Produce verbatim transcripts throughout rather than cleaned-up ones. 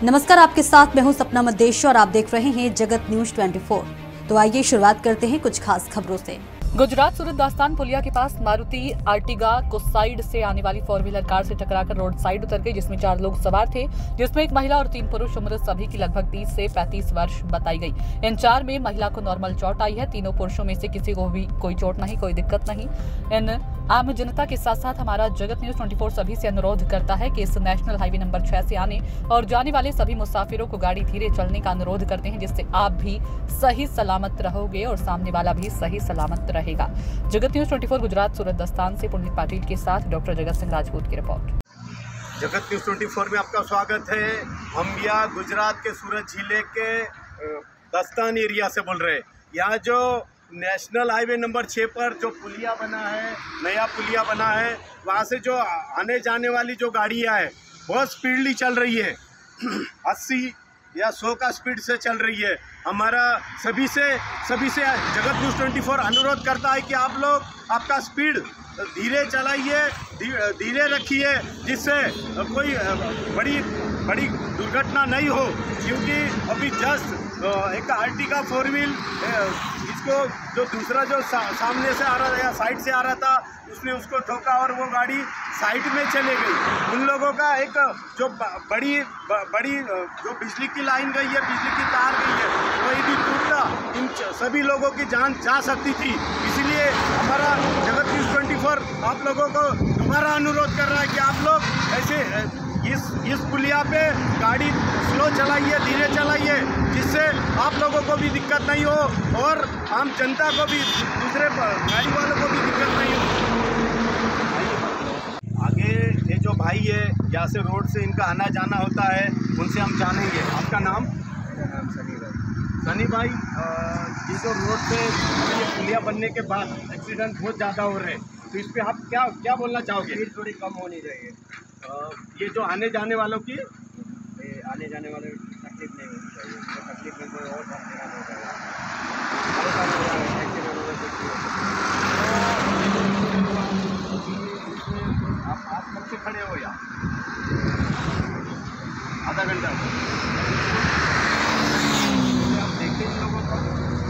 नमस्कार, आपके साथ मैं हूं सपना मदेश और आप देख रहे हैं जगत न्यूज चौबीस। तो आइए शुरुआत करते हैं कुछ खास खबरों से। गुजरात सूरत दास्तान पुलिया के पास मारुति आर्टिगा को साइड से आने वाली फोर व्हीलर कार से टकराकर रोड साइड उतर गई, जिसमें चार लोग सवार थे, जिसमें एक महिला और तीन पुरुष। उम्र सभी की लगभग तीस से पैंतीस वर्ष बताई गई। इन चार में महिला को नॉर्मल चोट आई है। तीनों पुरुषों में से किसी को भी कोई चोट नहीं, कोई दिक्कत नहीं। इन आम जनता के साथ साथ हमारा जगत न्यूज चौबीस सभी से अनुरोध करता है कि इस नेशनल हाईवे नंबर छह से आने और जाने वाले सभी मुसाफिरों को गाड़ी धीरे चलने का अनुरोध करते हैं, जिससे आप भी सही सलामत रहोगे और सामने वाला भी सही सलामत रहेगा। जगत न्यूज चौबीस गुजरात सूरत दास्तान से पुनीत पाटिल के साथ डॉक्टर जगत सिंह राजपूत की रिपोर्ट। जगत न्यूज चौबीस में आपका स्वागत है। हम यहाँ गुजरात के सूरत जिले के दास्तान एरिया से बोल रहे हैं। यहाँ जो नेशनल हाईवे नंबर छः पर जो पुलिया बना है, नया पुलिया बना है, वहाँ से जो आने जाने वाली जो गाड़ियाँ हैं बहुत स्पीडली चल रही है। अस्सी या सौ का स्पीड से चल रही है। हमारा सभी से सभी से जगत न्यूज़ चौबीस अनुरोध करता है कि आप लोग आपका स्पीड धीरे चलाइए, धीरे रखिए, जिससे कोई बड़ी बड़ी दुर्घटना नहीं हो। क्योंकि अभी जस्ट एक आर्टिगा फोर व्हील इसको जो दूसरा जो सा, सामने से आ रहा था या साइड से आ रहा था, उसने उसको ठोका और वो गाड़ी साइड में चले गई। उन लोगों का एक जो बड़ी बड़ी जो बिजली की लाइन गई है, बिजली की तार गई है, वही भी टूटा, इन सभी लोगों की जान जा सकती थी। इसीलिए हमारा जगत न्यूज़ चौबीस आप लोगों को दोबारा अनुरोध कर रहा है कि आप लोग ऐसे इस इस पुलिया पे गाड़ी स्लो चलाइए, धीरे चलाइए, जिससे आप लोगों को भी दिक्कत नहीं हो और आम जनता को भी, दूसरे गाड़ी वालों को भी दिक्कत नहीं हो। आगे ये जो भाई है, यहाँ से रोड से इनका आना जाना होता है, उनसे हम जानेंगे। आपका नाम? मेरा नाम सनी भाई। सनी भाई, ये जो रोड पे ये पुलिया बनने के बाद एक्सीडेंट बहुत ज़्यादा हो रहे हैं, तो इस पर आप क्या क्या बोलना चाहोगे? स्पीड थोड़ी कम होनी चाहिए। ये जो आने जाने वालों की ये आने जाने वाले तकलीफ नहीं होनी चाहिए। तो तकलीफ में कोई और हैरान हो जाएगा। आप आप कब से खड़े हो यहाँ? आधा घंटा आप देखते हैं लोगों को?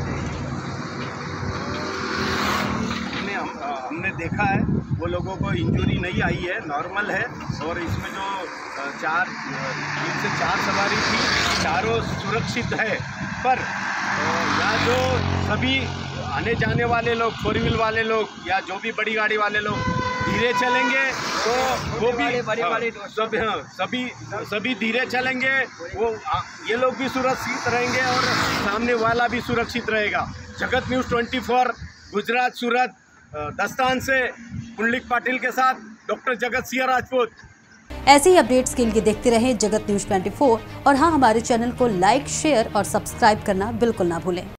हमने हम, हमने देखा है वो लोगों को इंजरी नहीं आई है, नॉर्मल है। और इसमें जो चार तीन से चार सवारी थी, चारों सुरक्षित है। पर यहाँ जो सभी आने जाने वाले लोग, फोर व्हील वाले लोग या जो भी बड़ी गाड़ी वाले लोग धीरे चलेंगे तो वो भी बड़ी गाड़ी सब हाँ सभी सभी धीरे चलेंगे, वो ये लोग भी सुरक्षित रहेंगे और सामने वाला भी सुरक्षित रहेगा। जगत न्यूज़ चौबीस गुजरात सूरत दास्तान से पुनीत पाटिल के साथ डॉक्टर जगत सिंह राजपूत। ऐसे ही अपडेट्स के लिए देखते रहें जगत न्यूज चौबीस और हाँ, हमारे चैनल को लाइक, शेयर और सब्सक्राइब करना बिल्कुल ना भूलें।